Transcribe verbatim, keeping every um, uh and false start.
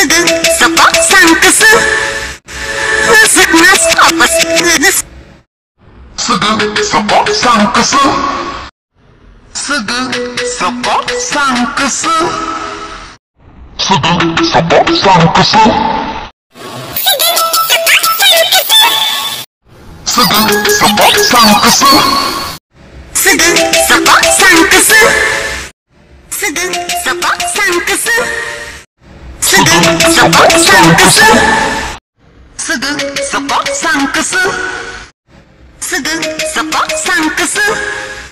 すぐそこサンクス。すぐそこすぐすぐそこサンクス。すぐそこサンクス。すぐそこサンクス。すぐそこサンクス。すぐそこサンクス。すぐそこサンクス。すぐそこサンクス。すぐそこサンクス。すぐそこサンクス。